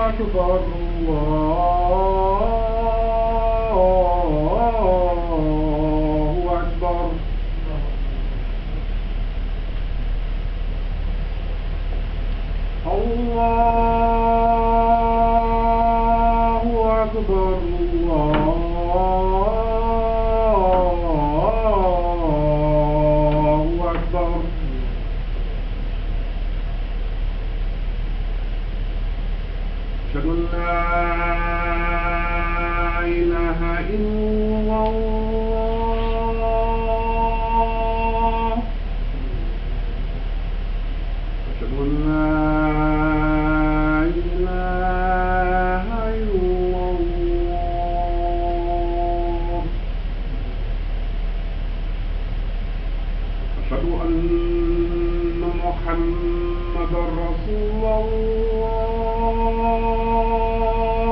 أكبر الله أكبر الله أكبر الله أكبر أشهد أن لا إله إلا الله أشهد أن لا إله إلا الله أشهد أن محمدا رسول الله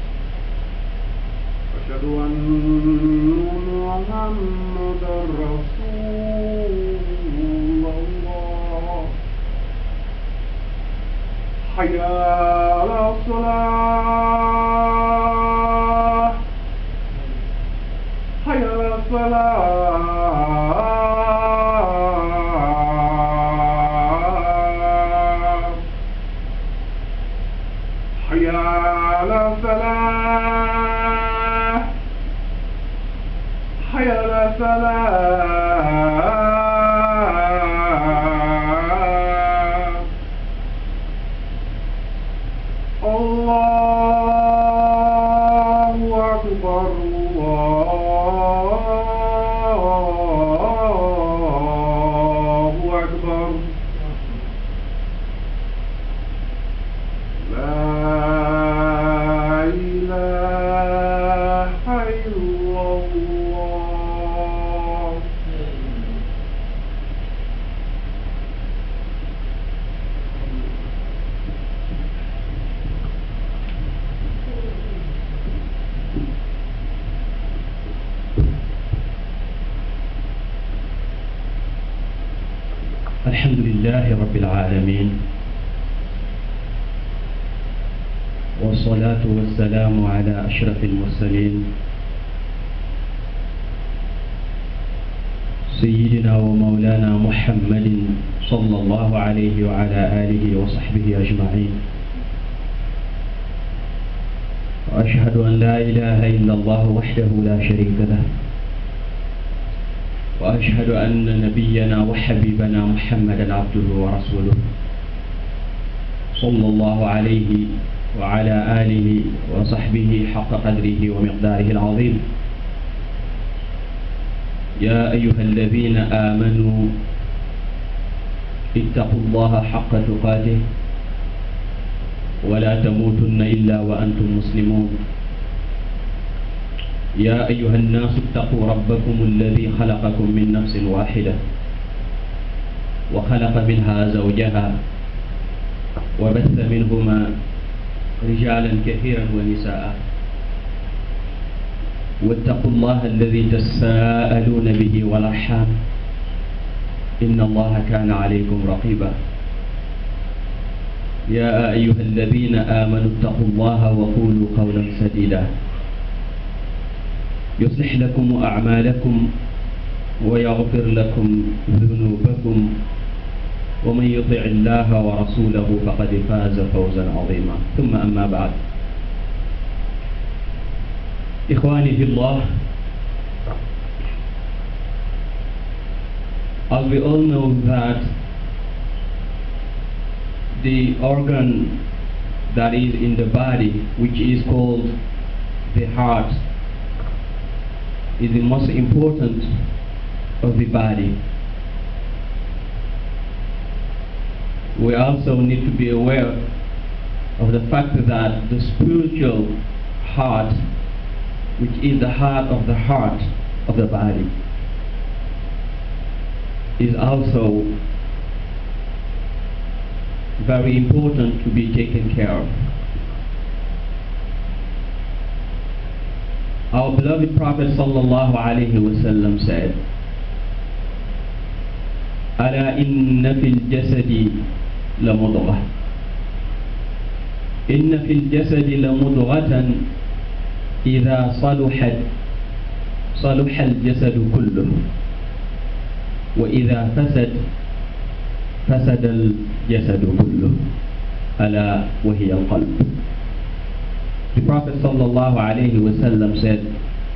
أشهد أن محمدا رسول الله حي على الصلاة حي على الصلاة حي على الفلاح حي على الفلاح الله أكبر الله أكبر لا إله إلا الله الحمد لله رب العالمين والصلاة والسلام على أشرف المرسلين سيدنا ومولانا محمد صلى الله عليه وعلى آله وصحبه أجمعين وأشهد أن لا إله إلا الله وحده لا شريك له وأشهد أن نبينا وحبيبنا محمدا عبده ورسوله صلى الله عليه وعلى آله وصحبه حق قدره ومقداره العظيم يا أيها الذين آمنوا اتقوا الله حق تقاته ولا تموتن إلا وأنتم مسلمون يا أيها الناس اتقوا ربكم الذي خلقكم من نفس واحدة وخلق منها زوجها وبث منهما رجالا كثيرا ونساء واتقوا الله الذي تساءلون به والأرحام إن الله كان عليكم رقيبا يا أيها الذين آمنوا اتقوا الله وقولوا قولا سديدا يصلح لكم أعمالكم ويغفر لكم ذنوبكم ومن يطع الله ورسوله فقد فاز فوزا عظيما ثم أما بعد إخواني في الله, as we all know that the organ that is in the body, which is called the heart, is the most important of the body. We also need to be aware of the fact that the spiritual heart, which is the heart of the body, is also very important to be taken care of. Our beloved Prophet sallallahu alaihi wasallam said, "Ala inna fil jasadi la mudghah." إن في الجسد لمضغة إذا صلحت صلح الجسد كله وإذا فسد الجسد كله ألا وهي القلب. The Prophet sallallahu alaihi wasallam said,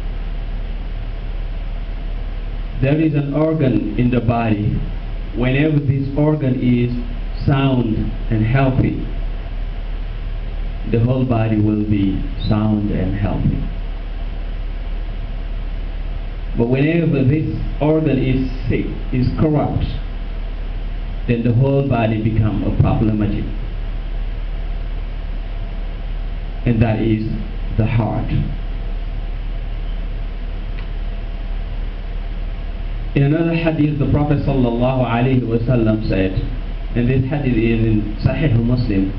there is an organ in the body. Whenever this organ is sound and healthy, the whole body will be sound and healthy. But whenever this organ is sick, is corrupt, then the whole body becomes problematic. And that is the heart. In another hadith, the Prophet sallallahu alaihi wasallam said, and this hadith is in Sahih Muslim,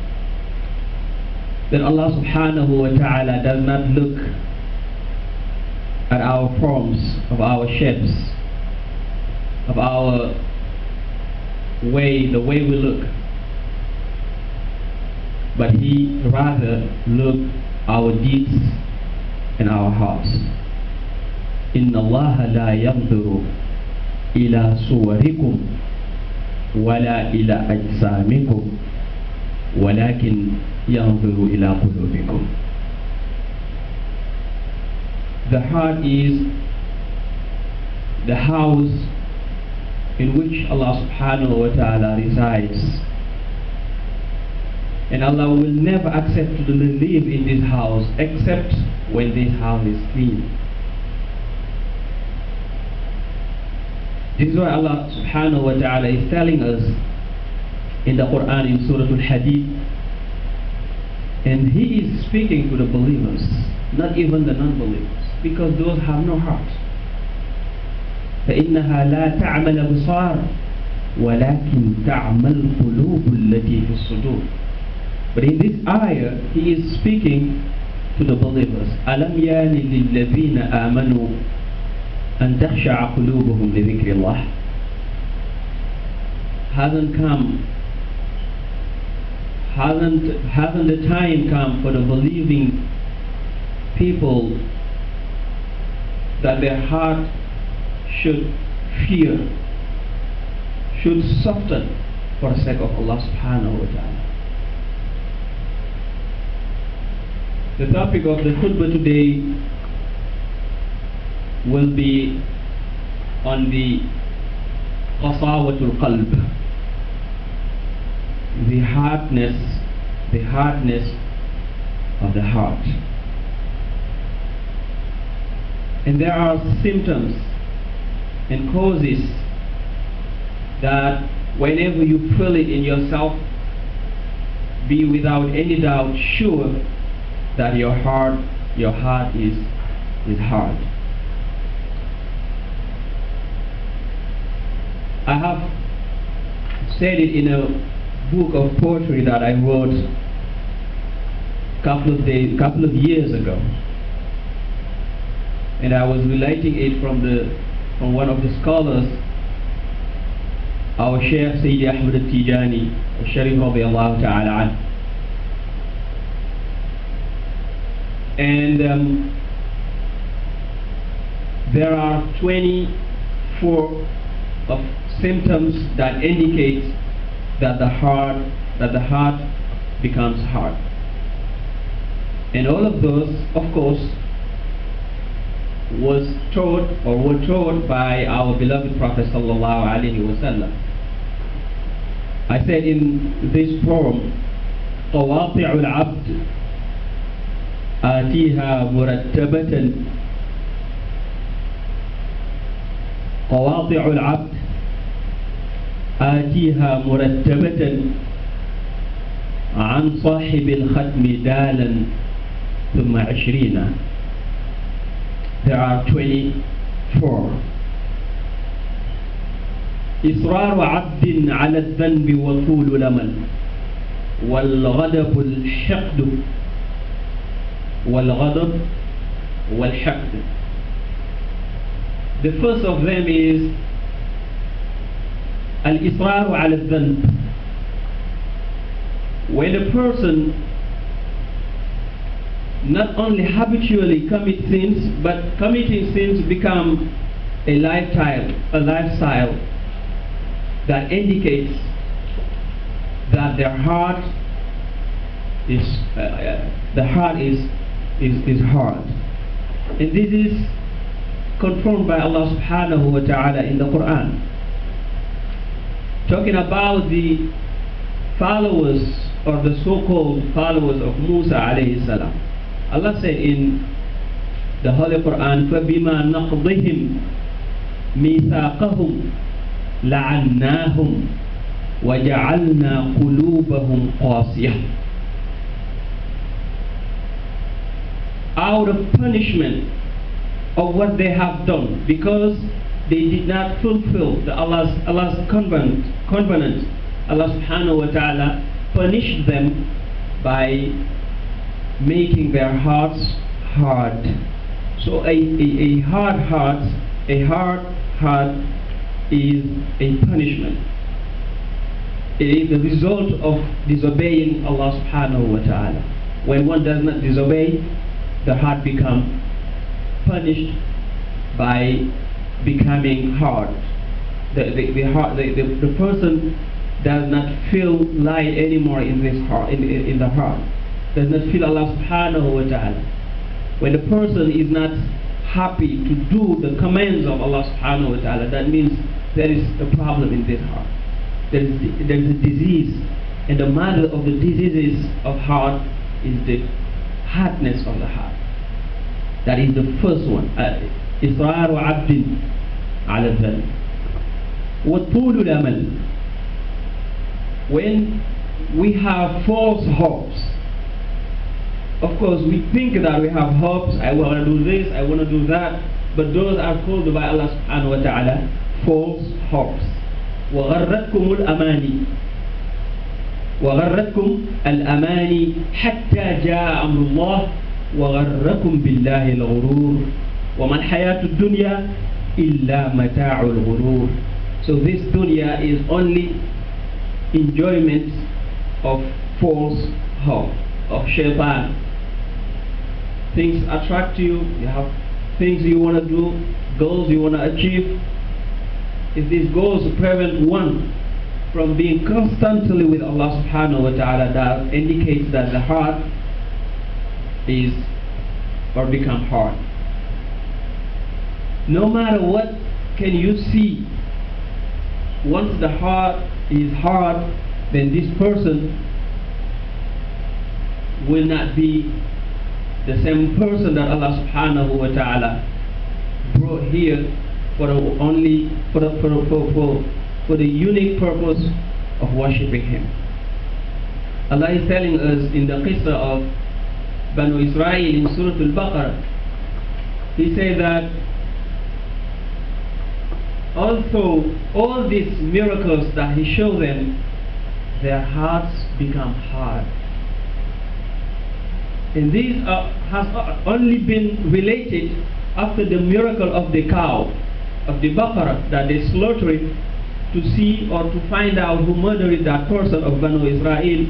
that Allah subhanahu wa ta'ala does not look at our forms, of our shapes, of our way, the way we look, but He rather look our deeds and our hearts. Inna Allah la yanzuru ila suwarikum wala ila ajsamikum walakin yanzuru ila qulubikum. The heart is the house in which Allah subhanahu wa ta'ala resides. And Allah will never accept to live in this house except when this house is clean. This is why Allah subhanahu wa ta'ala is telling us in the Quran in Surah Al-Hadid, and He is speaking to the believers, not even the non-believers, because those have no heart. فإنها لا تعمل أبصار ولكن تعمل قلوب التي في الصدور. But in this ayah, He is speaking to the believers. ألم يان للذين آمنوا أن تخشع قلوبهم لذكر الله. Hasn't the time come for the believing people that their heart should fear, should soften for the sake of Allah subhanahu wa ta'ala. The topic of the khutbah today will be on the qasawatul qalb, the hardness of the heart. And there are symptoms and causes that whenever you feel it in yourself, be without any doubt sure that your heart is hard. I have said it in a book of poetry that I wrote a couple of years ago, and I was relating it from one of the scholars, our Shaykh Sayyidi Ahmad al-Tijani al-Sharif radiyallahu ta'ala anhu. And there are 24 of symptoms that indicate that the heart becomes hard. And all of those, of course, were taught by our beloved Prophet sallallahu alaihi wasallam. I said in this poem, قواطع العبد آتيها مرتبة قواطع العبد آتيها مرتبة عن صاحب الختم دالا ثم 20. There are 24. إصرار عبد على الذنب وطول الأمل والغضب والحقد. The first of them is الإصرار على الذنب. When a person not only habitually commit sins, but committing sins become a lifestyle that indicates that their heart is hard. And this is confirmed by Allah subhanahu wa ta'ala in the Quran. Talking about the followers, or the so-called followers of Musa alayhi salam. Allah said in the Holy Quran, فَبِمَا نَقْضِهِمْ مِيثَاقَهُمْ لَعَنَّاهُمْ وَجَعَلْنَا قُلُوبَهُمْ قَاسِيَةً. Out of punishment of what they have done, because they did not fulfill Allah's covenant, Allah subhanahu wa ta'ala punished them by making their hearts hard. So a hard heart is a punishment. It is the result of disobeying Allah subhanahu wa ta'ala. When one does not disobey, the heart becomes punished by becoming hard. The person does not feel light anymore in this heart, in the heart. Does not feel Allah subhanahu wa ta'ala. When the person is not happy to do the commands of Allah subhanahu wa ta'ala, that means there is a problem in this heart. There is a disease, and the matter of the diseases of heart is the hardness of the heart. That is the first one. إصرار عبد على الذنب وطول الأمل. When we have false hopes, of course we think that we have hopes, I want to do this, I want to do that, but those are called by Allah subhanahu wa ta'ala false hopes. وغرتكم الأماني حتى جاء أمر الله وغركم بالله الغرور وما الحياة الدنيا إلا متاع الغرور. So this dunya is only enjoyment of false hope, of shaitan. Things attract you, you have things you want to do, goals you want to achieve. If these goals prevent one from being constantly with Allah subhanahu wa ta'ala, that indicates that the heart is or become hard. No matter what can you see, once the heart is hard, then this person will not be the same person that Allah subhanahu wa ta'ala brought here for the unique purpose of worshipping Him. Allah is telling us in the qissa of Banu Israel in Surah Al-Baqarah, He said that although all these miracles that He showed them, their hearts become hard. And this has only been related after the miracle of the cow, of the Baqarah, that they slaughtered to see or to find out who murdered that person of Banu Israel.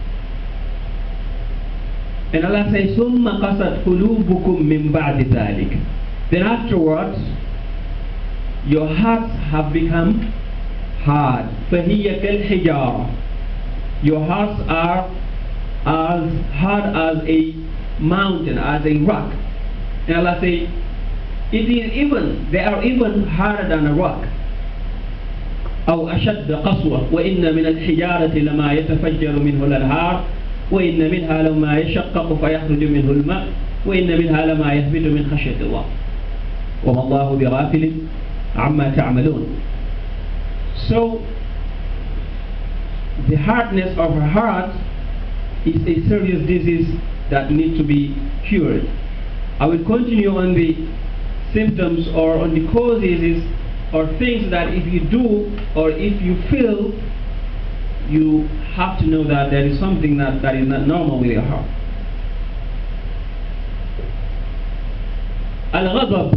And Allah says, ثُمَّ قَسَتْ قُلُوبُكُم مِّن بَعْدِ ذَلِكَ. Then afterwards, your hearts have become hard. فَهِيَ كَالْحِجَارَةِ. Your hearts are as hard as a mountain, as a rock. And Allah says, they are even harder than a rock. أو أشد قسوة وإن من الحجارة لما يتفجر منه الأنهار وإن منها لما يشقق فيخرج منه الماء وإن منها لما يهبط من خشية الله وما الله بغافل عما تعملون. So the hardness of her heart is a serious disease that needs to be cured. I will continue on the symptoms or on the causes or things that if you do or if you feel, you have to know that there is something that is not normal with your heart. Al-ghadab,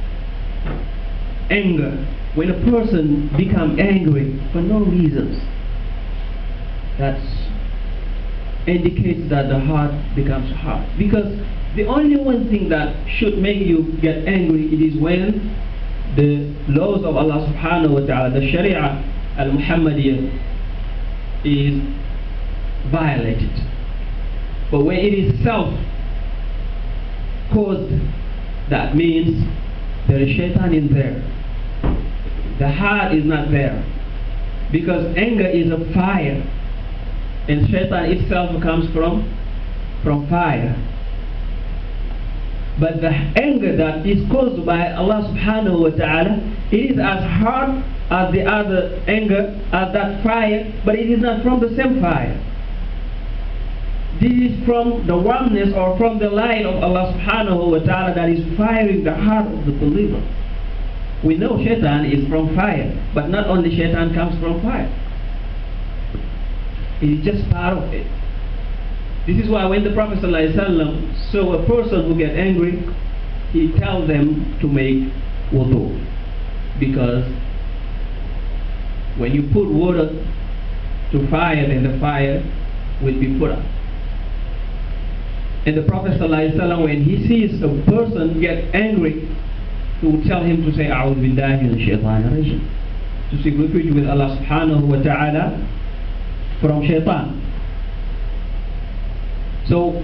anger. When a person becomes angry for no reasons, that's indicates that the heart becomes hard. Because the only one thing that should make you get angry, it is when the laws of Allah subhanahu wa ta'ala, the Sharia al-Muhammadiyah, is violated. But when it is self-caused, that means there is shaitan in there. The heart is not there. Because anger is a fire, and shaitan itself comes from fire. But the anger that is caused by Allah subhanahu wa ta'ala, it is as hard as the other anger, as that fire, but it is not from the same fire. This is from the warmness or from the light of Allah subhanahu wa ta'ala that is firing the heart of the believer. We know shaitan is from fire, but not only shaitan comes from fire. It is just part of it. This is why when the Prophet ﷺ saw a person who get angry, he tells them to make wudu. Because when you put water to fire, then the fire will be put out. And the Prophet ﷺ, when he sees a person get angry, he would tell him to say, A'udhu billahi minash shaitanir rajim, to seek refuge with Allah subhanahu wa ta'ala from shaitan. So,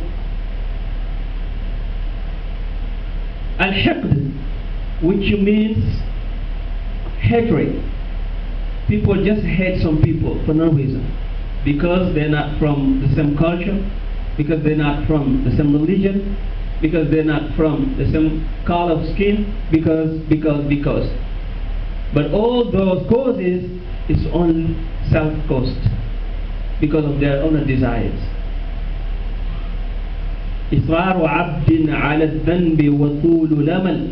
al-hiqd, which means hatred. People just hate some people for no reason. Because they're not from the same culture, because they're not from the same religion, because they're not from the same color of skin, because. But all those causes is only self-caused, because of their own desires. إصرار عبد على الذنب وطول الأمل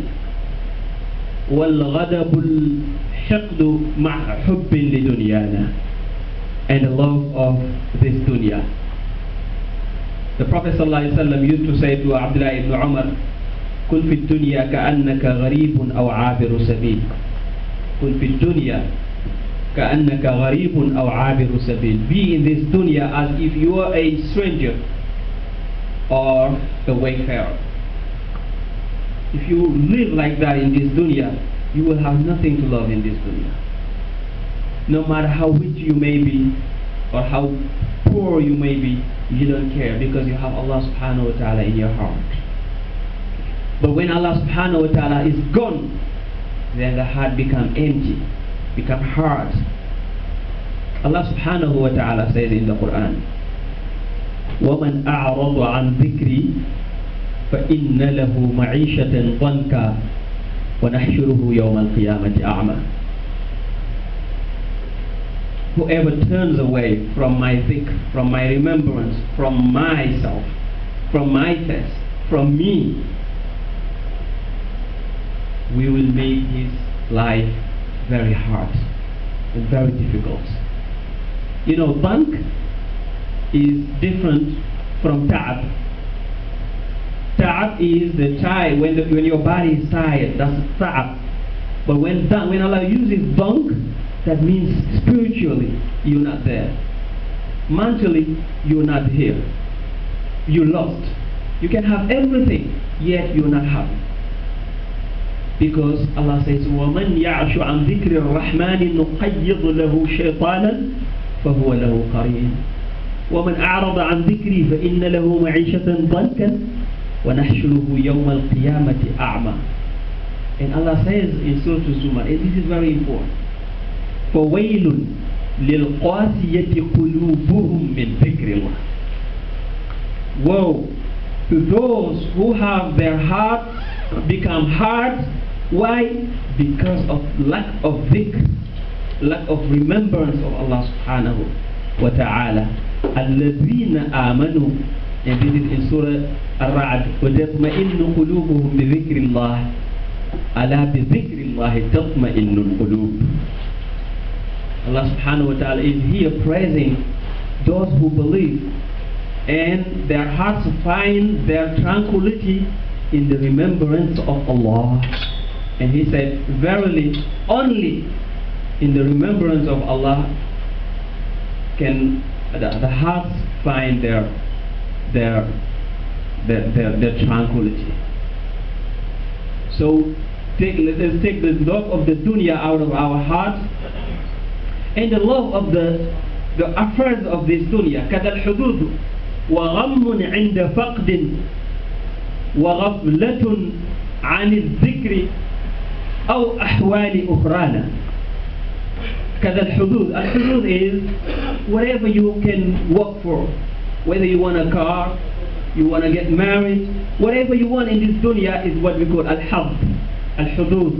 والغضب الحقد مع حب لدنيانا, and the love of this dunya. The Prophet ﷺ used to say to Abdullah ibn Umar, كن في الدنيا كأنك غريب أو عابر سبيل. كن في الدنيا كأنك غريب أو عابر سبيل. Be in this dunya as if you are a stranger or a wayfarer. If you live like that in this dunya, you will have nothing to love in this dunya. No matter how rich you may be or how poor you may be, you don't care, because you have Allah subhanahu wa ta'ala in your heart. But when Allah subhanahu wa ta'ala is gone, then the heart becomes empty, become hard. Allah subhanahu wa ta'ala says in the Quran, وَمَنْ أَعْرَضَ عَنْ ذِكْرِي فَإِنَّ لَهُ مَعِيشَةً ضَنْكًا وَنَحْشُرُهُ يَوْمَ الْقِيَامَةِ أَعْمَى. Whoever turns away from my dhikr, from my remembrance, from myself, from my test, from me, we will make his life very hard and very difficult. You know, bank is different from ta'ab. Ta'ab is the tired, when your body is tired, that's ta'ab. But when Allah uses bank, that means spiritually you're not there. Mentally you're not here. You lost. You can have everything, yet you're not happy. Because Allah says, وَمَنْ يَعْشُ عَنْ ذِكْرِ الرَّحْمَنِ نُقَيِّضُ لَهُ شَيْطَانًا فَهُوَ لَهُ قَرِينٌ وَمَنْ أَعْرَضَ عَنْ ذِكْرِي فَإِنَّ لَهُ مَعِيشَةً ضَنْكًا وَنَحْشُرُهُ يَوْمَ الْقِيَامَةِ أَعْمَى. And Allah says in Surah Zumar, and this is very important, فَوَيْلٌ لِلْقَاسِيَةِ قُلُوبُهُمْ مِنْ ذِكْرِ اللَّهِ. Woe to those who have their hearts become hard. Why? Because of lack of dhikr, lack of remembrance of Allah subhanahu wa ta'ala. الَّذِينَ آمَنُوا, and this is in Surah Al-Ra'd, وَتَطْمَئِنُّ قُلُوبُهُمْ بِذِكْرِ اللَّهِ أَلَا بِذِكْرِ اللَّهِ تَطْمَئِنُّ الْقُلُوبُ. Allah subhanahu wa ta'ala is here praising those who believe, and their hearts find their tranquility in the remembrance of Allah. And he said, verily, only in the remembrance of Allah can the hearts find their tranquility. So let's take the love of the dunya out of our hearts, and the love of the affairs of this dunya. كذا الحدود وغم عند فقد وغفلة عن الذكر أو أحوال أخرانا. كذا الحدود. الحدود is whatever you can work for, whether you want a car, you want to get married, whatever you want in this dunya is what we call al-hadd, al-hudud.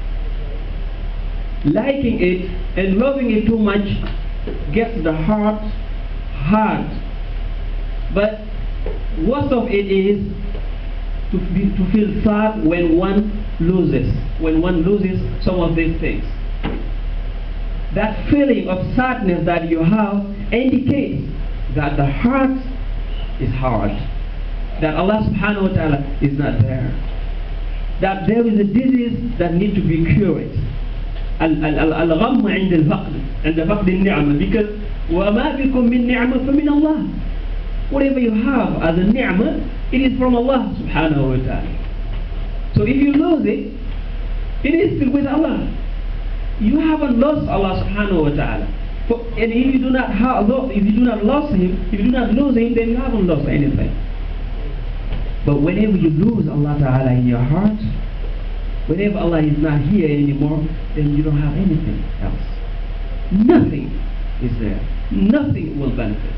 Liking it and loving it too much gets the heart hard. But worst of it is to feel sad when one loses some of these things. That feeling of sadness that you have indicates that the heart is hard, that Allah subhanahu wa ta'ala is not there, that there is a disease that needs to be cured. الغم عند الفقد النعمة, because وما بكم من نعمة فمن الله. Whatever you have as a ni'mah, it is from Allah subhanahu wa ta'ala. So if you lose it, it is still with Allah. You haven't lost Allah subhanahu wa ta'ala. And if you do not lose him, then you haven't lost anything. But whenever you lose Allah ta'ala in your heart, whenever Allah is not here anymore, then you don't have anything else. Nothing is there. Nothing will benefit.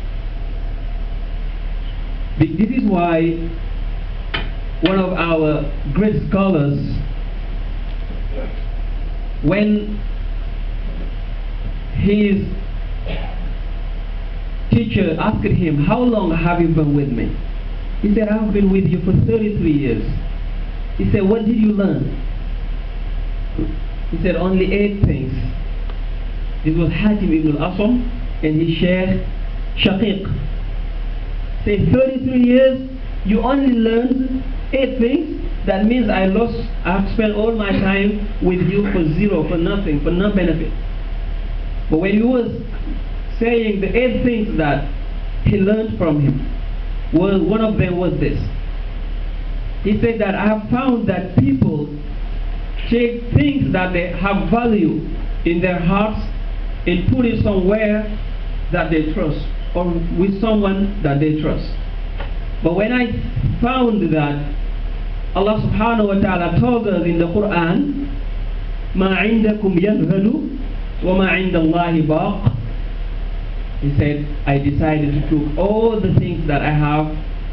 This is why one of our great scholars, when his teacher asked him, "How long have you been with me?" He said, "I've been with you for 33 years. He said, "What did you learn?" He said, "Only 8 things." This was Hatim ibn al-Asam and his sheikh Shaqiq. Say 33 years, you only learned 8 things. That means I've spent all my time with you for zero, for nothing, for no benefit. But when he was saying the 8 things that he learned from him, one of them was this. He said that I have found that people take things that they have value in their hearts and put it somewhere that they trust, or with someone that they trust. But when I found that Allah subhanahu wa ta'ala told us in the Quran, مَا عِنْدَكُمْ يَذْهَلُ وَمَا عِنْدَ اللَّهِ بَاقٍ. He said, I decided to take all the things that I have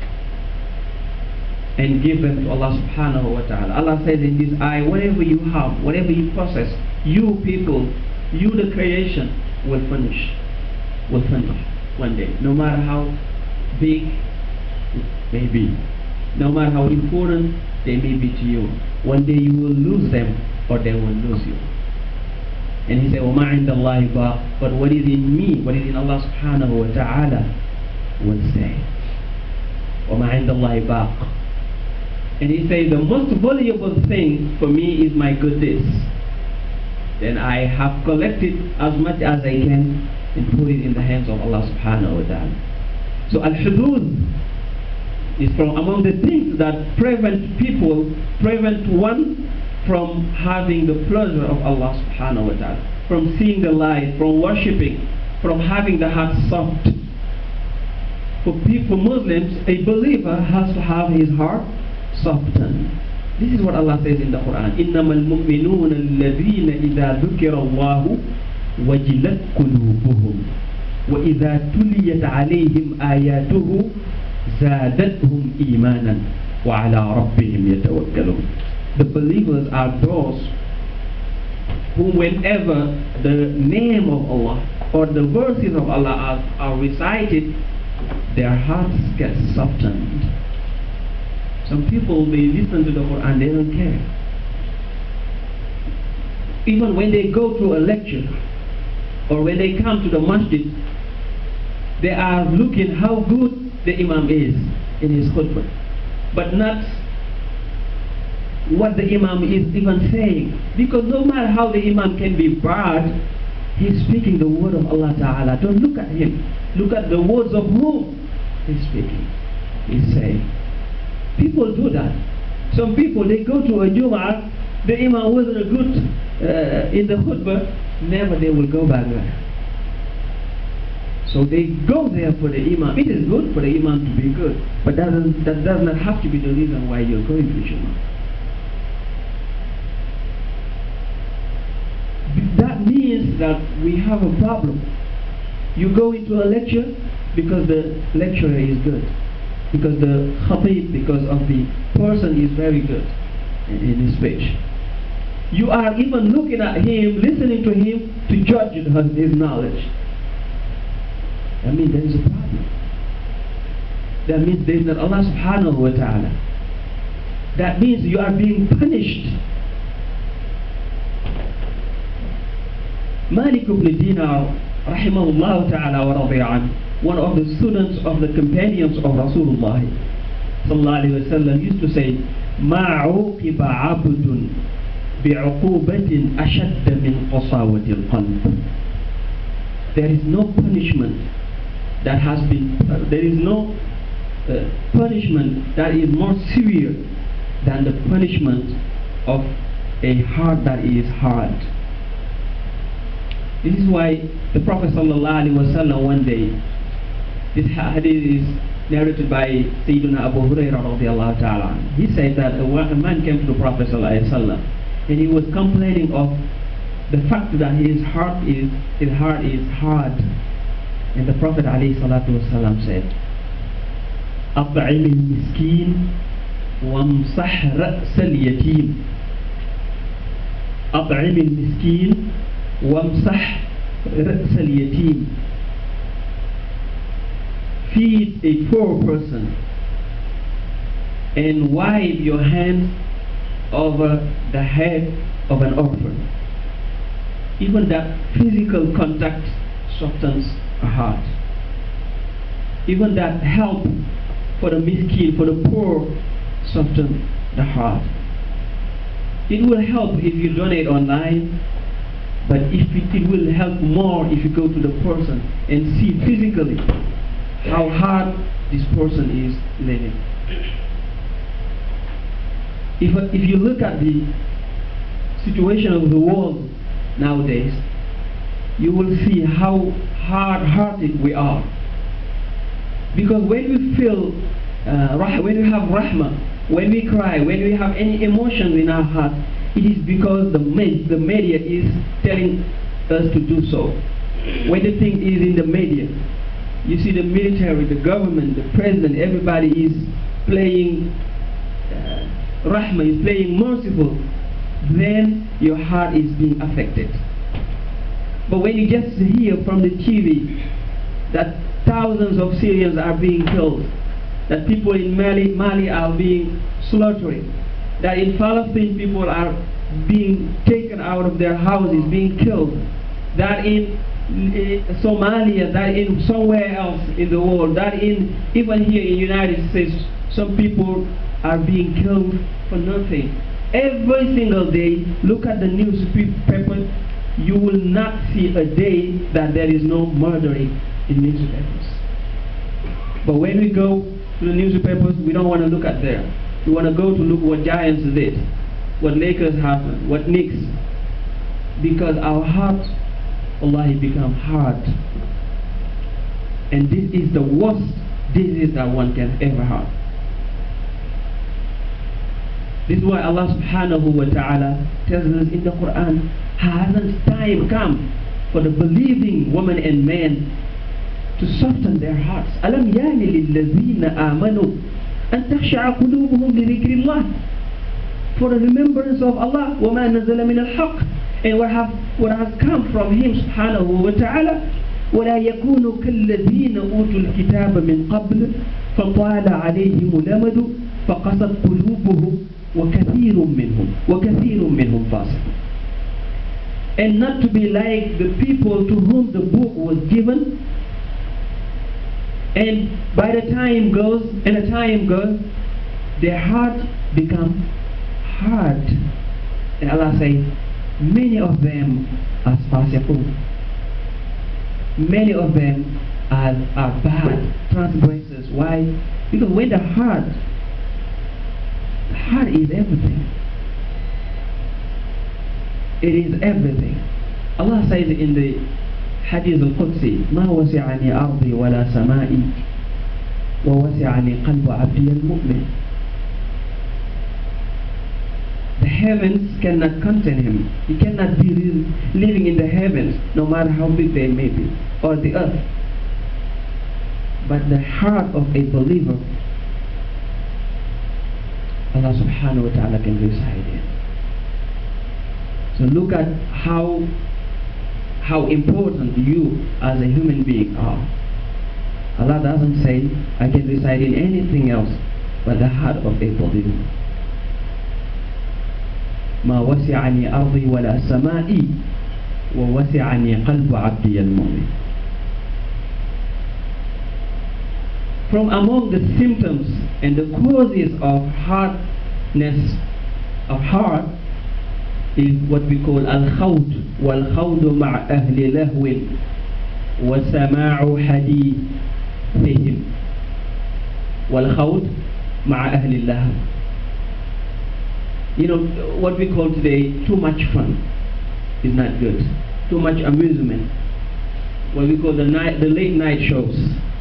and give them to Allah subhanahu wa ta'ala. Allah says in this ayah, whatever you have, whatever you possess, you people, you the creation, will finish one day. No matter how big it may be, no matter how important they may be to you, one day you will lose them or they will lose you. And he said, وَمَا عِنْدَ اللَّهِ بَاقٍ. But what is in me, what is in Allah subhanahu wa ta'ala will stay. وَمَا عِنْدَ اللَّهِ بَاقٍ. And he said, the most valuable thing for me is my good deeds. Then I have collected as much as I can and put it in the hands of Allah subhanahu wa ta'ala. So al-hudud is from among the things that prevent one from having the pleasure of Allah subhanahu wa ta'ala, from seeing the light, from worshipping, from having the heart soft. For Muslims, a believer has to have his heart softened. This is what Allah says in the Quran. إِنَّمَا الْمُؤْمِنُونَ الَّذِينَ إِذَا ذُكِرَ اللَّهُ وَجِلَتْ قُلُوبُهُمْ وَإِذَا تُلِيَتْ عَلَيْهِمْ آيَاتُهُ زَادَتْهُمْ إِيمَانًا وَعَلَى رَبِّهِمْ يَتَوَكَّلُونَ. The believers are those who, whenever the name of Allah or the verses of Allah are recited, their hearts get softened. Some people, they listen to the Quran, they don't care. Even when they go to a lecture or when they come to the masjid, they are looking how good the Imam is in his khutbah, but not what the Imam is even saying. Because no matter how the Imam can be bad, He's speaking the word of Allah Ta'ala. Don't look at him. Look at the words of whom he's speaking. He's saying. People do that. Some people, they go to a Jum'ah, the Imam wasn't a good in the khutbah, never they will go back there. So they go there for the Imam. It is good for the Imam to be good, but that does not have to be the reason why you're going to Jum'ah. That means that we have a problem. You go into a lecture because the lecturer is good, because the khatib, because of the person is very good in his speech. You are even looking at him, listening to him to judge his knowledge. That means there is a problem. That means there is not Allah subhanahu wa ta'ala. That means you are being punished. Malik ibn Dinar, rahimahullah ta'ala wa radiya anhu, one of the students of the companions of Rasulullah sallallahu alayhi wa sallam, used to say, مَا عُوقِبَ عَبْدٌ بِعُقُوبَةٍ أَشَدَّ مِنْ قَصَاوَةِ الْقَلْبِ. There is no punishment that has been, there is no punishment that is more severe than the punishment of a heart that is hard. This is why the Prophet sallallahu alaihi wasallam one day, this hadith is narrated by Sayyidina Abu Hurairah radiallahu ta'ala. He said that a man came to the Prophet sallallahu alaihi wasallam and he was complaining of the fact that his heart is hard. And the Prophet alayhi salatu wasallam said, أطعم المسكين وامسح رأس اليتيم. أطعم المسكين وامسح رأس اليتيم. Feed a poor person and wipe your hands over the head of an orphan. Even that physical contact softens a heart. Even that help for the miskin, for the poor, softens the heart. It will help if you donate online, but it will help more if you go to the person and see physically how hard this person is living. If you look at the situation of the world nowadays, you will see how hard-hearted we are. Because when we feel, when we have rahmah, when we cry, when we have any emotions in our heart, it is because the media is telling us to do so. When the thing is in the media, you see the military, the government, the president, everybody is playing rahmah, is playing merciful, then your heart is being affected. But when you just hear from the TV that thousands of Syrians are being killed, that people in Mali are being slaughtered, that in Palestine people are being taken out of their houses, being killed, that in Somalia, that in somewhere else in the world, that in even here in the United States, some people are being killed for nothing. Every single day, look at the newspaper, you will not see a day that there is no murdering in newspapers. But when we go to the newspapers, we don't want to look at there. We want to go to look what Giants did, what Lakers happened, what Knicks. Because our hearts, Allah, become hard. And this is the worst disease that one can ever have. This is why Allah subhanahu wa ta'ala tells us in the Quran, hasn't time come for the believing woman and man to soften their hearts? أَلَمْ يَانِ لِلَّذِينَ آمَنُوا أَن تَخْشَعَ قُلُوبُهُمْ لِذِكْرِ اللَّهِ, for the remembrance of Allah, وَمَا نَزَلَ مِنَ الْحَقِّ, and what has come from Him subhanahu wa ta'ala. وَلَا يَكُونُوا كَالَّذِينَ أُوتُوا الْكِتَابَ مِنْ قَبْلِ فَطَالَ عَلَيْهِمُ الْأَمَدُ فَقَسَتْ قُلُوبُهُمْ وَكَثِيرٌ مِّنْهُمْ فَاسِقُونَ. And not to be like the people to whom the book was given, and by the time goes, their heart become hard. And Allah says, many of them are fasiqun. many of them are bad transgressors. Why? Because when the heart is everything. It is everything. Allah says in the Hadith al-Qudsi, ما وسعني أرضي ولا سمائي ووسعني قلب عبدي المؤمن. The heavens cannot contain him. He cannot be living in the heavens, no matter how big they may be, or the earth. But the heart of a believer, Allah subhanahu wa ta'ala can reside in. So look at how important you as a human being are. Allah doesn't say, I can reside in anything else but the heart of a believer. ما وسعني أرضي ولا سمائي ووسعني قلب عبدي المؤمن. From among the symptoms and the causes of hardness of heart is what we call al-khawd wal-khawd مع أهل لهو وسماع حديثهم wal-khawd مع أهل اللهو. You know, what we call today too much fun is not good. Too much amusement. What we call the late night shows.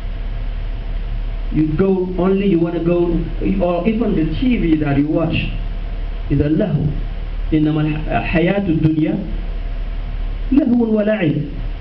You want to go, or even the TV that you watch is a lahu. إنما الحياة الدنيا لهو ولعب.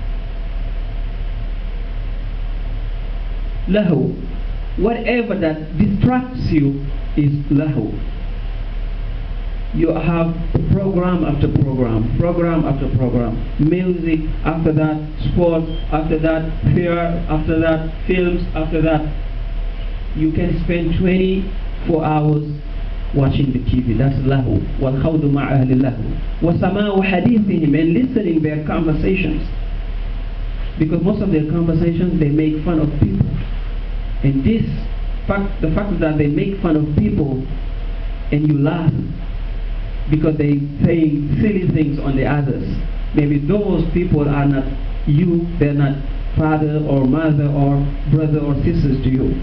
Lahu. Whatever that distracts you is lahu. You have program after program, music, after that sports, after that fear, after that films, after that. You can spend 24 hours watching the TV. That's lahu. وَالْخَوْضُ مَعَ أَهْلِ اللَّهُ وَسَمَاءُ حَدِيثِهِمْ, and listening their conversations. Because most of their conversations, they make fun of people. And the fact that they make fun of people and you laugh because they saying silly things on the others. Maybe those people are not you, they're not father or mother or brother or sisters to you.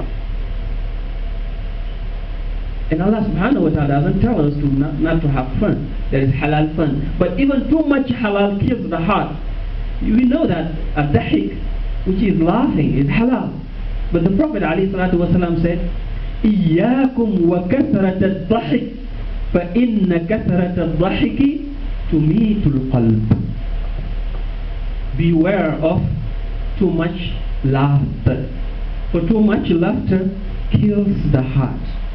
And Allah subhanahu wa ta'ala doesn't tell us to not to have fun. There is halal fun. But even too much halal kills the heart. We know that ad-dahik, which is laughing, is halal. But the Prophet ﷺ said, إِيَّاكُمْ وَكَثْرَةَ الضَّحِكِ فَإِنَّ كَثْرَةَ الضَّحِكِ تُمِيتُ الْقَلْبِ. Beware of too much laughter. For too much laughter kills the heart.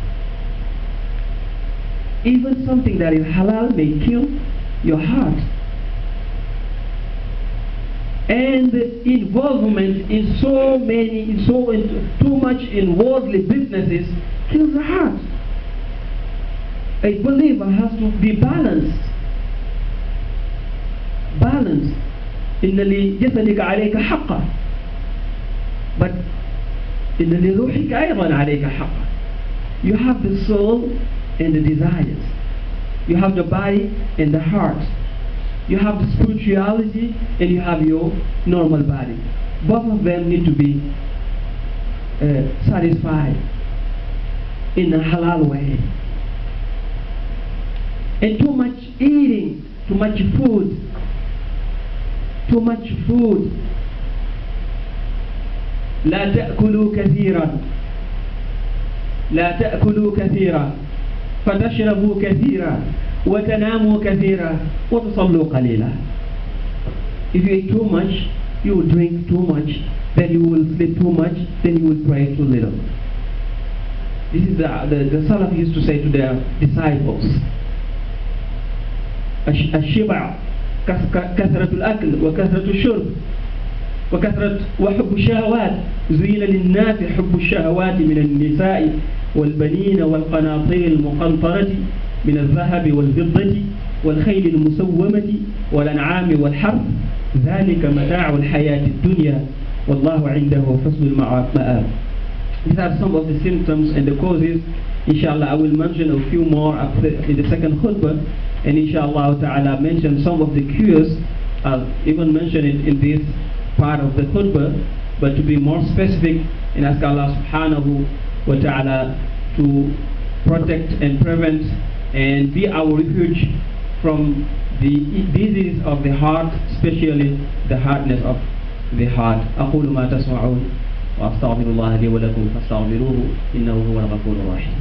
Even something that is halal may kill your heart. And involvement in too much in worldly businesses kills the heart. A believer has to be balanced. Balanced. إن لجسدك عليك حقا. But إن لروحك أيضا عليك حقا. You have the soul and the desires. You have the body and the heart. You have the spirituality and you have your normal body. Both of them need to be satisfied in a halal way. And too much eating, too much food. لا تأكلوا كثيرا. لا تأكلوا كثيرا فتشربوا كثيرا وتناموا كثيرا وتصلوا قليلا. If you eat too much, you will drink too much, then you will sleep too much, then you will pray too little. This is the Salaf used to say to their disciples, الشبع كثرة الأكل وكثرة الشرب وحب الشهوات زين للناس حب الشهوات من النساء والبنين والقناطير المقنطرة من الذهب والفضة والخيل المسومة والأنعام والحرث ذلك متاع الحياة الدنيا والله عنده حسن المآب. These are some of the symptoms and the causes. Inshallah, I will mention a few more in the second khutbah, and inshallah ta'ala mention some of the cures. I'll even mention it in this part of the khutbah, but to be more specific and ask Allah subhanahu wa ta'ala to protect and prevent and be our refuge from the disease of the heart, especially the hardness of the heart. أقول ما تسمعون وأستغفر الله لي ولكم فاستغفروه إنه هو الغفور الرحيم.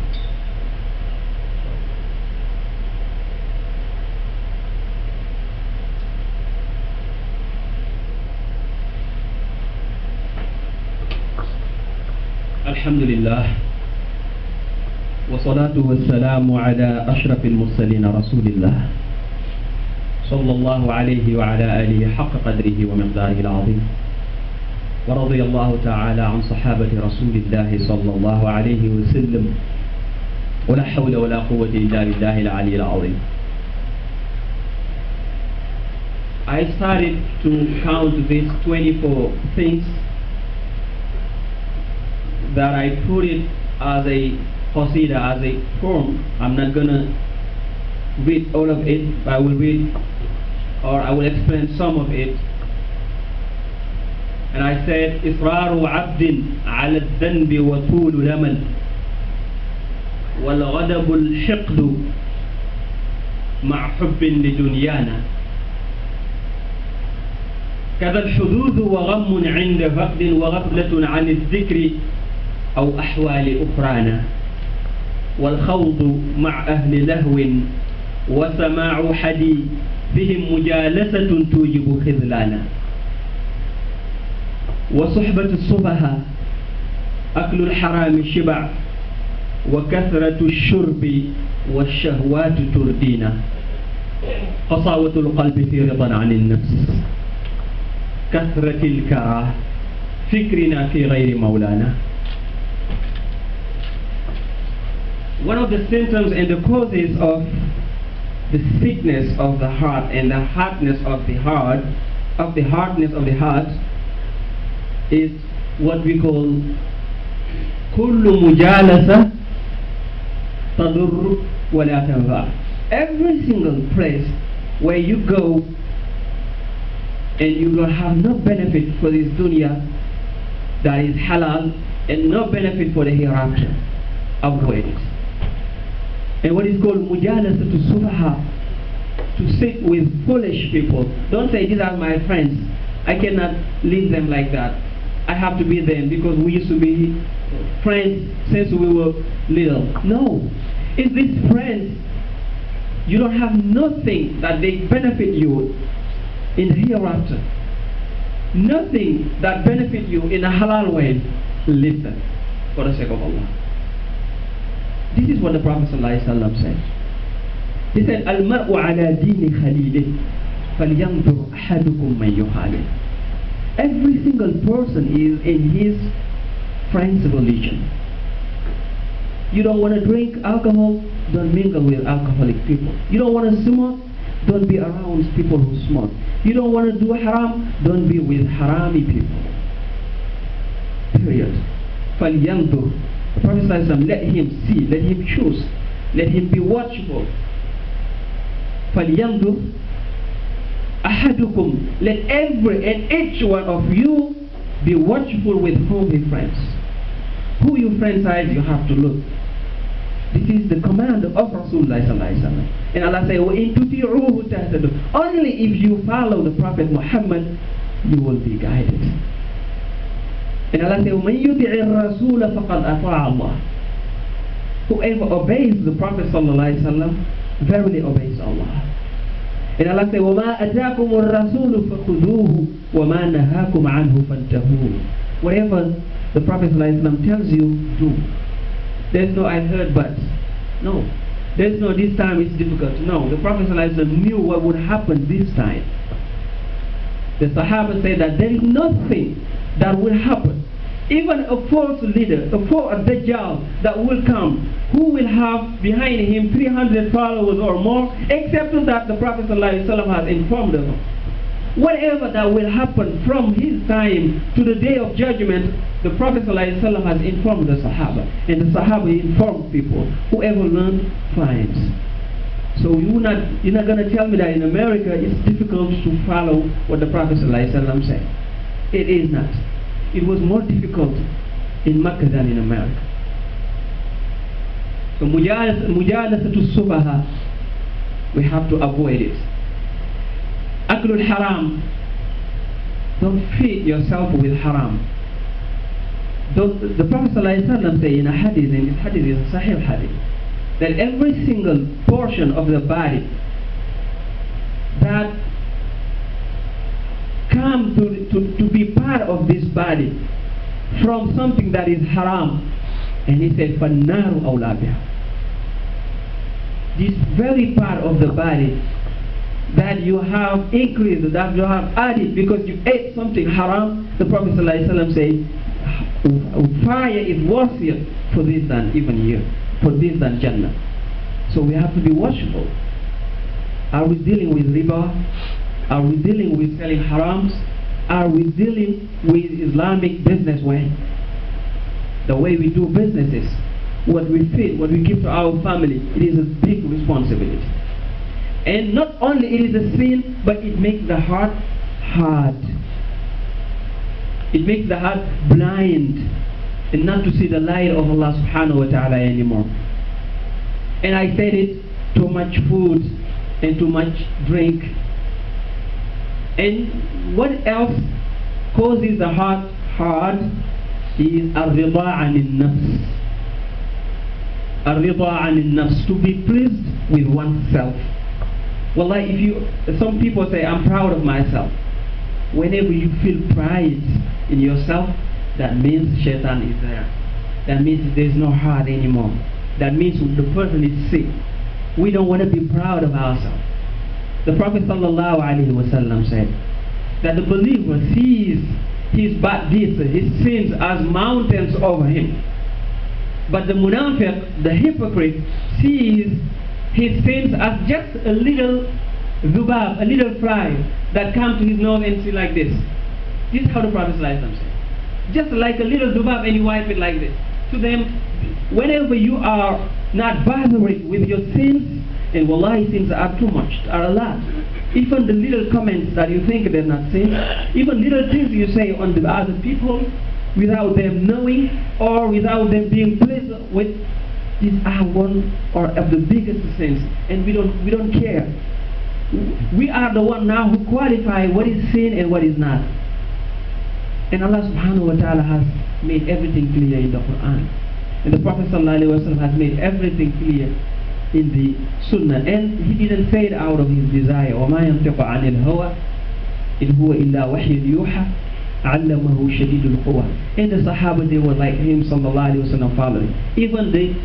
الحمد لله والصلاة والسلام على أشرف المرسلين رسول الله صلى الله عليه وعلى آله حق قدره ومقداره العظيم ورضي الله تعالى عن صحابة رسول الله صلى الله عليه وسلم ولا حول ولا قوة إلا بالله العلي العظيم. I started to count these 24 things that I put it as a qasida, as a poem. I'm not gonna read all of it, but I will read, or I will explain some of it. And I said, إصرار عبد على الذنب وطول الأمل والغضب الحقد مع حب لدنيانا كذا الحدود وغم عند فقد وغفلة عن الذكر أو أحوال أخرانا والخوض مع أهل لهو وسماع حديثهم مجالسة توجب خذلانا وصحبة الصبها أكل الحرام شبع وكثرة الشرب والشهوات تردينا قساوة القلب في رضا عن النفس كثرة الكراهة فكرنا في غير مولانا. One of the symptoms and the causes of the sickness of the heart and the hardness of the heart, is what we call كل مجالسة تضر ولا تنفع. Every single place where you go and you will have no benefit for this dunya that is halal and no benefit for the hereafter, avoid it. And what is called mujalasa to sufaha, to sit with foolish people. Don't say these are my friends, I cannot leave them like that, I have to be them because we used to be friends since we were little. No, it's these friends, you don't have nothing that they benefit you in the hereafter, nothing that benefit you in a halal way. Listen, for the sake of Allah. This is what the Prophet ﷺ said. He said, "Al-mar'u ala dini khalilih, falyanzur ahadukum man yukhalil." Every single person is in his friend's religion. You don't want to drink alcohol, don't mingle with alcoholic people. You don't want to smoke, don't be around people who smoke. You don't want to do haram, don't be with harami people. Period. فَلْيَنْظُرْ. The Prophet ﷺ, let him see, let him choose, let him be watchful. فَلْيَنْظُرْ أَحَدُكُمْ. Let every and each one of you be watchful with whom he friends. Who you friends are, you have to look. This is the command of Rasulullah ﷺ. And Allah says, وَإِن تُطِيعُوهُ تَهْتَدُوا. Only if you follow the Prophet Muhammad, you will be guided. And Allah says, وَمَن يُطِعِ الرَّسُولَ فَقَدْ أَطَاعَ اللَّهَ. Whoever obeys the Prophet ﷺ verily obeys Allah. And Allah says, وَمَا أَتَاكُمُ الرَّسُولُ فَخُذُوهُ وَمَا نَهَاكُمْ عَنْهُ فَانْتَهُوا. Whatever the Prophet ﷺ tells you, do. There's no I heard but. No. There's no this time it's difficult. No. The Prophet ﷺ knew what would happen this time. The Sahaba say that there is nothing that will happen. Even a false leader, a Dajjal that will come, who will have behind him 300 followers or more, except that the Prophet ﷺ has informed them. Whatever that will happen from his time to the day of judgment, the Prophet ﷺ has informed the Sahaba. And the Sahaba informed people. Whoever learns, finds. So you're not going to tell me that in America it's difficult to follow what the Prophet ﷺ said. It is not. It was more difficult in Mecca than in America. So mujalasatu sufaha, we have to avoid it. Aklul haram, don't feed yourself with haram. The Prophet ﷺ said in a hadith, and this hadith is a sahih hadith, that every single portion of the body that come to be part of this body from something that is haram, and he said فَالنَّارُ أَوْلَى بِهَا, this very part of the body that you have increased, that you have added because you ate something haram, the Prophet ﷺ said fire is worthier for this than even you, for this than Jannah. So we have to be watchful. Are we dealing with riba? Are we dealing with selling harams? Are we dealing with Islamic business way? The way we do businesses, what we feed, what we give to our family, it is a big responsibility. And not only it is a sin, but it makes the heart hard. It makes the heart blind and not to see the light of Allah subhanahu wa ta'ala anymore. And I said it, too much food and too much drink. And what else causes the heart hard is ar-rida an-nafs. Ar-rida an-nafs, to be pleased with oneself. Wallahi, some people say, I'm proud of myself. Whenever you feel pride in yourself, that means shaitan is there. That means there's no heart anymore. That means the person is sick. We don't want to be proud of ourselves. The Prophet ﷺ said that the believer sees his bad deeds, his sins as mountains over him. But the munafiq, the hypocrite, sees his sins as just a little dhubab, a little fly that comes to his nose and see like this. This is how the Prophet ﷺ said. Just like a little dhubab, and you wipe it like this. To them, whenever you are not bothered with your sins, and wallahi sins are too much, are a lot. Even the little comments that you think they're not sins, even little things you say on the other people without them knowing or without them being pleased with, these are one or of the biggest sins, and we don't care. We are the one now who qualify what is sin and what is not. And Allah subhanahu wa ta'ala has made everything clear in the Quran. And the Prophet ﷺ has made everything clear in the Sunnah. And he didn't say it out of his desire. وَمَا يَنْطِقُ عَنِ الْهَوَىٰ إِنْ هُوَ إِلَّا وَحْيٌ يُوحَىٰ عَلَّمَهُ شَدِيدُ الْقُوَىٰ. And the Sahaba, they were like him sallallahu alayhi wa sallam following. Even the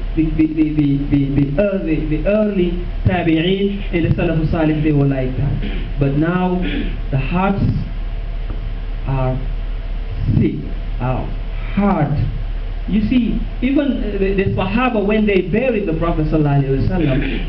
early Tabi'een and the Salafus Salih, they were like that. But now the hearts are sick, are hard. You see, even the Sahaba, when they buried the Prophet ﷺ,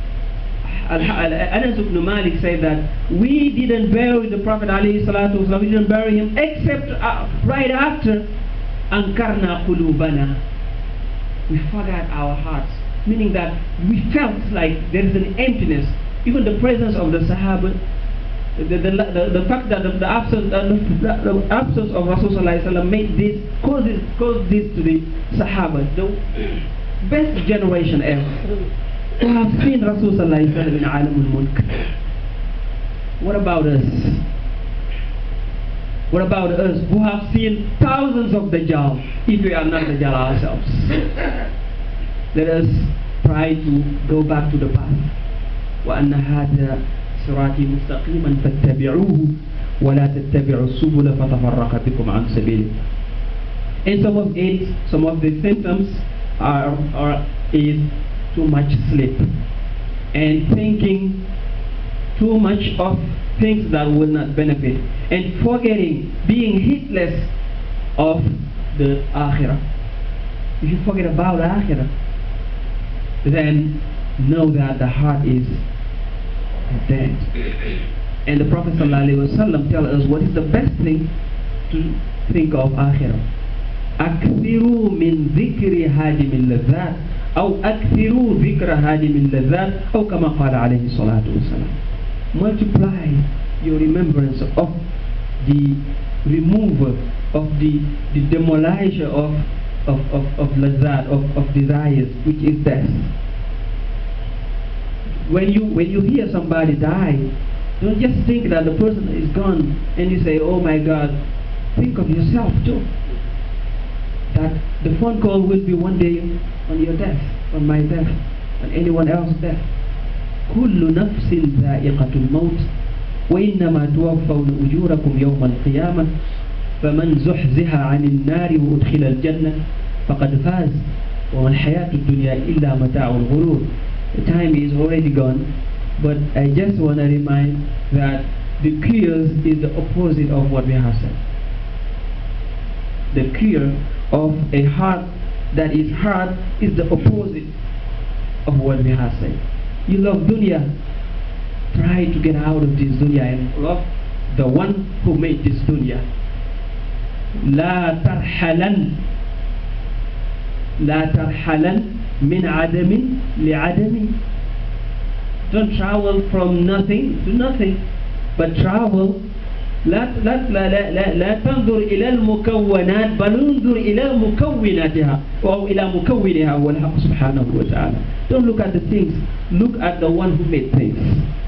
Anas ibn Malik said that we didn't bury the Prophet ﷺ, we didn't bury him except right after Ankarna qulubana, we forgot our hearts, meaning that we felt like there is an emptiness. Even the presence of the Sahaba, the fact that the absence of Rasulullah made this, caused this to the Sahaba, the best generation ever, who have seen Rasulullah in Alam al-Mulk. What about us? What about us who have seen thousands of Dajjal, if we are not Dajjal ourselves? Let us try to go back to the path. وَأَنَّ هَذَا صراطي مستقيما فاتبعوه ولا تتبعوا السبل فتفرق بكم عن سبيله. And some of the symptoms is too much sleep and thinking too much of things that will not benefit, and forgetting, being heedless of the akhirah. If you forget about akhirah, then know that the heart is dead. And the Prophet ﷺ tells us what is the best thing to think of akhirah. أكثروا من ذكر هادم اللذات أو أكثروا ذكر هادم اللذات أو كما قال عليه الصلاة والسلام. Multiply your remembrance of the remover, of the demolisher of lazat, of desires, which is death. When you hear somebody die, don't just think that the person is gone and you say, oh my God. Think of yourself too. That the phone call will be one day on your death, on my death, on anyone else's death. كل نفس ذائقة الموت وإنما توفون أجوركم يوم القيامة فمن زحزح عن النار وأدخل الجنة فقد فاز وما الحياة الدنيا إلا متاع الغرور. The time is already gone, but I just want to remind that the cures is the opposite of what we have said. The cure of a heart that is hard is the opposite of what we have said. You love dunya, try to get out of this dunya and love the one who made this dunya. لا ترحلن من عدم لعدم. Don't travel from nothing to nothing, but travel. لا تنظر إلى المكونات بل انظر إلى مكوناتها أو إلى مكونها هو الحق سبحانه وتعالى. Don't look at the things, look at the one who made things.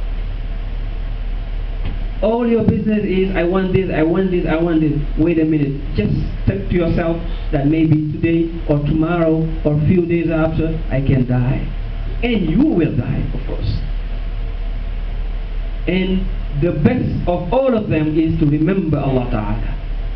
All your business is I want this, I want this, I want this. Wait a minute, just think to yourself that maybe today or tomorrow or few days after I can die, and you will die, of course. And the best of all of them is to remember Allah Ta'ala.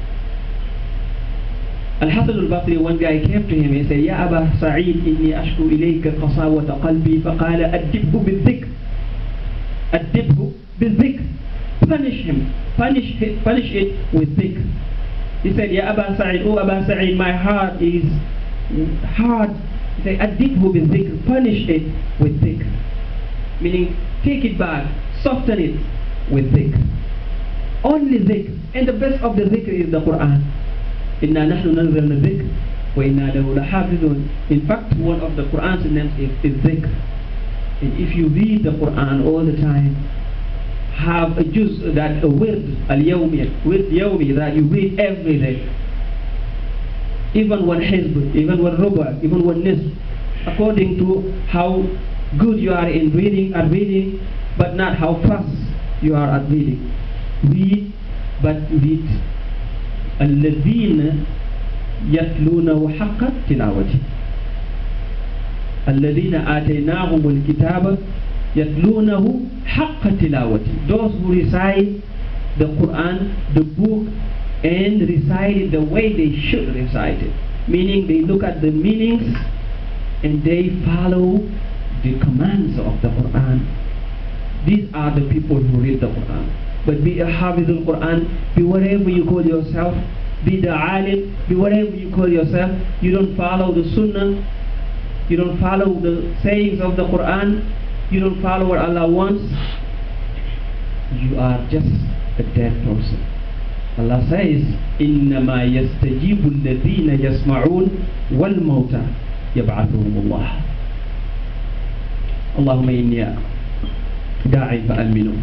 Al-Hasan al-Basri, one guy came to him and said, Ya Aba Sa'id, inni ashku ilayka qasawata qalbi, faqala addibhu bil-dhikr. Addibhu bil-dhikr. Punish him, punish it with dhikr. He said, Ya Aba Sa'id, oh Aba Sa'id, my heart is hard. He said, addibhu bil-dhikr, punish it with dhikr. Meaning, take it back, soften it with dhikr. Only dhikr. And the best of the dhikr is the Quran. Inna nahnu nazzalna dhikr wa inna lahu lahafidhun. In fact, one of the Quran's names is dhikr. And if you read the Quran all the time, have a juz, that a wird al-yawmi that you read every day. Even one hizb, even one ruba, even one nisb, according to how good you are in reading, but not how fast you are at reading. Read, but read. الذين يتلونه حق تلاوته. الذين آتيناهم الكتاب يتلونه حق تلاوته. Those who recite the Quran, the book, and recite it the way they should recite it. Meaning they look at the meanings and they follow the commands of the Quran. These are the people who read the Quran. But be a Hafiz al-Quran, be whatever you call yourself, be the alim, be whatever you call yourself. You don't follow the Sunnah, you don't follow the sayings of the Quran, you don't follow what Allah wants, you are just a dead person. Allah says, إِنَّمَا يَسْتَجِيبُ الَّذِينَ يَسْمَعُونَ وَالْمَوْتَى يَبْعَثُهُمُ اللَّهُ. اللهم إني داعي فأمنوا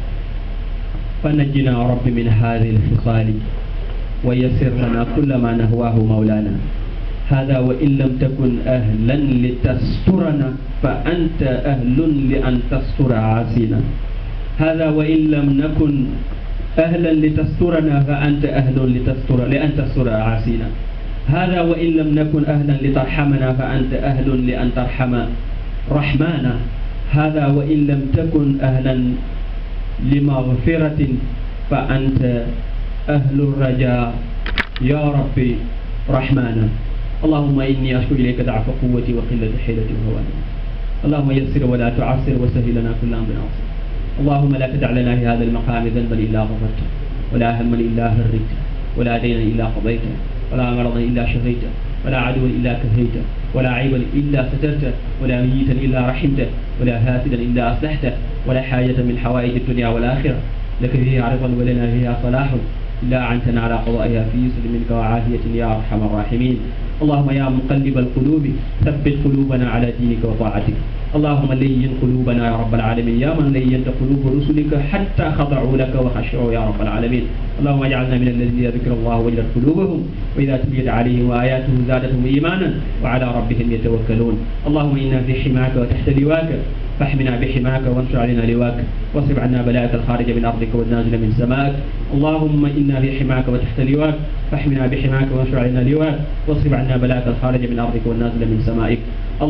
فنجنا رب من هذه الخصال ويسر لنا كل ما نهواه مولانا. هذا وإن لم تكن أهلا لتسترنا فأنت أهل لأن تستر عاسينا. هذا وإن لم نكن أهلا لتسترنا فأنت أهل لأن تستر عاسينا. هذا وإن لم نكن أهلا لترحمنا فأنت أهل لأن ترحم رحمانا. هذا وإن لم تكن أهلا لمغفرة فأنت أهل الرجاء يا ربي رحمانا. اللهم إني أشكو إليك ضعف قوتي وقلة حيلتي وهواني. اللهم يسر ولا تعسر وسهل لنا كل أمر عسير. اللهم لا تدع لنا في هذا المقام ذنبا إلا غفرته ولا هما إلا فرجته ولا دينا إلا قضيته ولا مرضا إلا شفيته ولا عدوا إلا كفيته ولا عيبا إلا سترته ولا ميتا إلا رحمته ولا هاتدا إلا أصلحته ولا حاجة من حوائج الدنيا والآخرة لك فيها عرضا ولنا فيها صلاح إلا أعنتنا على قضائها في يسر منك وعافية يا أرحم الراحمين. اللهم يا مقلب القلوب ثبت قلوبنا على دينك وطاعتك. اللهم لين قلوبنا يا رب العالمين، يا من لينت قلوب رسلك حتى خضعوا لك وخشعوا يا رب العالمين. اللهم اجعلنا من الذين ذكر الله وجلت قلوبهم وإذا تليت عليهم آياته زادتهم إيمانا وعلى ربهم يتوكلون. اللهم إنا في حماك وتحت لواك فاحمنا بحماك وانشر علينا لواك واصرف عنا بلاءك الخارج من أرضك والنازل من سمائك. اللهم إنا في حماك وتحت لواك فاحمنا بحماك وانشر علينا لواك واصرف عنا بلاءك الخارج من أرضك والنازل من سمائك.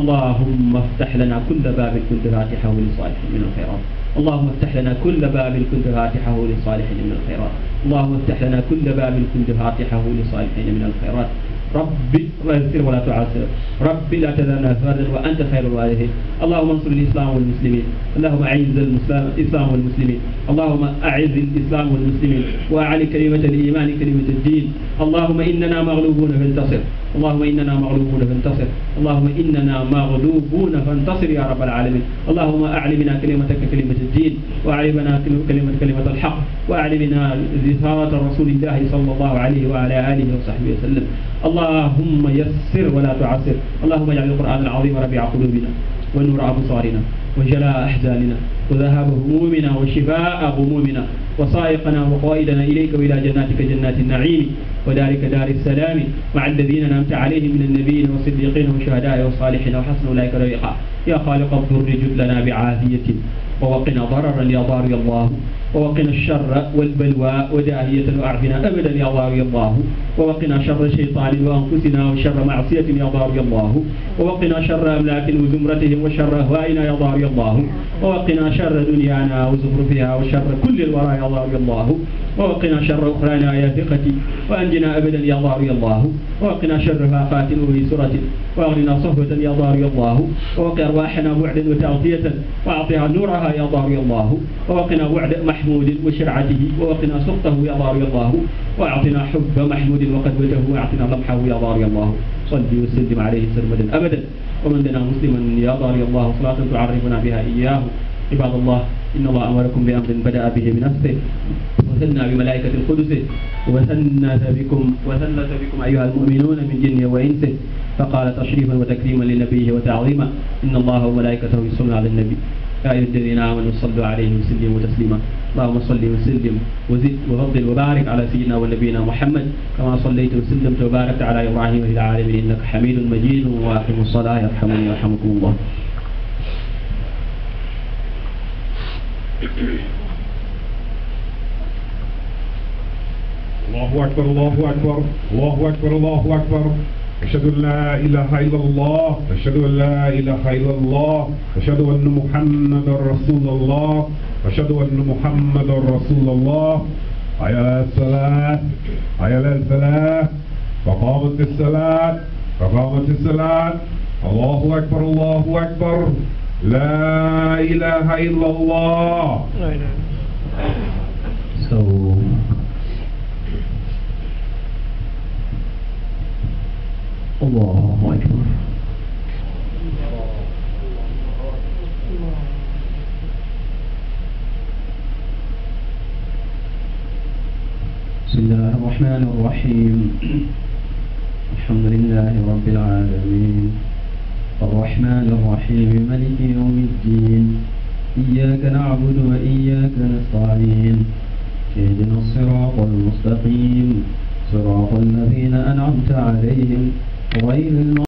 اللهم افتح لنا كل باب كنت فاتحه للصالحين من الخيرات. اللهم افتح لنا كل باب كنت فاتحه للصالحين من الخيرات. اللهم افتح لنا كل باب كنت فاتحه للصالحين من الخيرات. ربي يسر ولا تعسر، ربي لا تذرنا فردا وأنت خير الوارثين. اللهم انصر الإسلام والمسلمين، اللهم أعز الإسلام والمسلمين، اللهم أعز الإسلام والمسلمين وأعلي كلمة الإيمان كلمة الدين. اللهم إننا مغلوبون فانتصر، اللهم إننا مغلوبون فانتصر، اللهم إننا مغلوبون فانتصر يا رب العالمين. اللهم أعلي بنا كلمتك كلمة الدين، وأعلي بنا كلمة الحق، وأعلي بنا رسالة رسول الله صلى الله عليه وعلى آله وصحبه وسلم. اللهم يسر ولا تعسر. اللهم اجعل القرآن العظيم ربيع قلوبنا ونور أبصارنا وجلاء أحزاننا وذهاب همومنا وشفاء غمومنا وصائقنا وقائدنا إليك وإلى جناتك جنات النعيم وذلك دار السلام مع الذين أنعمت عليهم من النبيين والصديقين والشهداء والصالحين وحسن أولئك رفيقا. يا خالق الضر جد لنا بعافية ووقنا ضررا يا ضار يا الله، ووقنا الشر والبلوى وداهية وأعفنا أبدا يا ضار يا الله، ووقنا شر الشيطان وأنفسنا وشر معصية يا ضار يا الله، ووقنا شر أملاك وزمرتهم وشر أهوائنا يا ضار يا الله، ووقنا شر دنيانا وزخرفها وشر كل الورى يا ضار يا الله، ووقنا شر أخرانا يا ثقتي وأنجنا أبدا يا ضار يا الله، ووقنا شر فاقات ويسرة وأغننا صهوة يا ضار يا الله، ووقنا أرواحنا بعدا وتغطية وأعطها نورها يا ضار يا الله، ووقنا بعد محمود وشرعته ووقنا سخطه يا ضار يا الله، وأعطنا حب محمود وقدوته وأعطنا لمحه يا ضار يا الله. صل وسلم عليه سرمدا أبدا ومن دنا مسلما يا ضار يا الله صلاة تعرفنا بها إياه. عباد الله، إن الله أمركم بأمر بدأ به بنفسه وثنى بملائكة القدس وثلث بكم أيها المؤمنون من جن وإنس، فقال تشريفا وتكريما لنبيه وتعظيما إن الله وملائكته يصلون على النبي يا أيها الذين آمنوا صلوا عليه وسلموا تسليما. اللهم صل وسلم وزد وفضل وبارك على سيدنا ونبينا محمد كما صليت وسلمت وباركت على إبراهيم وإلى العالمين إنك حميد مجيد. وأقيموا الصلاة يرحمني ويرحمكم الله. الله أكبر الله أكبر الله أكبر الله أكبر. أشهد أن لا إله إلا الله، أشهد أن لا إله إلا الله، أشهد أن محمد رسول الله، أشهد أن محمد رسول الله. حي على الصلاة، حي على الفلاح، فقامت الصلاة، فقامت الصلاة. الله أكبر الله أكبر. لا إله إلا الله. الله أكبر. بسم الله الرحمن الرحيم. الحمد لله رب العالمين الرحمن الرحيم مالك يوم الدين إياك نعبد وإياك نستعين اهدنا الصراط المستقيم صراط الذين أنعمت عليهم غير